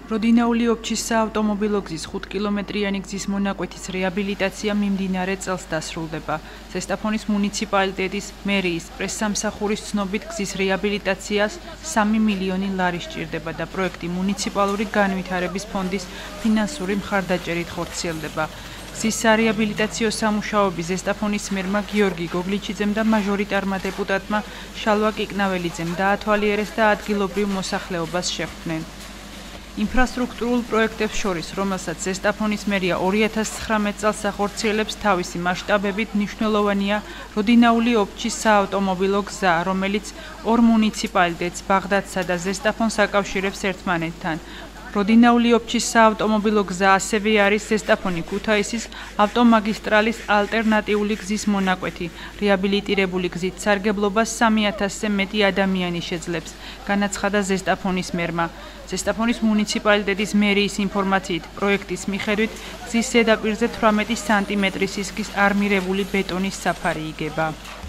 როდინაული ობჩის საავტომობილო გზის 5 კილომეტრიანი გზის მონაკვეთის რეაბილიტაცია მიმდინარე წელს დასრულდება. ზესტაფონის მუნიციპალიტეტის მერიის პრესსამსახურის ცნობით გზის რეაბილიტაციას 3 მილიონი ლარი სჭირდება და პროექტი მუნიციპალური განვითარების ფონდის ფინანსური მხარდაჭერით ხორციელდება. გზის სარეაბილიტაციო სამუშაოები ზესტაფონის მერმა გიორგი გოგლიჩიძემ და მაჟორიტარმა დეპუტატმა შალვა კიკნაველიძემ დაათვალიერეს და ადგილობრივ მოსახლეობას შეხვდნენ. ინფრასტრუქტურულ პროექტებს შორის, რომელსაც ზესტაფონის მერია 2019 წელს ახორციელებს, თავისი მასშტაბებით მნიშვნელოვანია როდინაული ობჩის საავტომობილო გზა, რომელიც ორ მუნიციპალიტეტს ბაღდათსა და ზესტაფონს აკავშირებს ერთმანეთთან. როდინაული ობჩის საავტომობილო გზა ასევე არის ზესტაფონი-ქუთაისის ავტომაგისტრალის ალტერნატიული გზის მონაკვეთი. რეაბილიტირებული გზით სარგებლობას 3000-ზე მეტი ადამიანი შეძლებს, განაცხადა ზესტაფონის მერმა. ზესტაფონის მუნიციპალიტეტის მერიის ინფორმაციით, პროექტის მიხედვით გზის ზედაპირზე 18 სანტიმეტრის სისქის არმირებული ბეტონის საფარი იგება.